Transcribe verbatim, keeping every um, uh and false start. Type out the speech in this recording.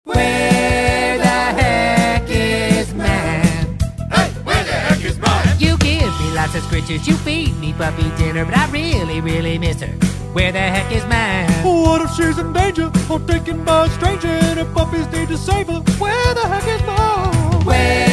Where the heck is man? Hey, where the heck is mine? You give me lots of scritches, you feed me puppy dinner, but I really, really miss her. Where the heck is man? What if she's in danger or taken by a stranger and her puppies need to save her? Where the heck is mom? Where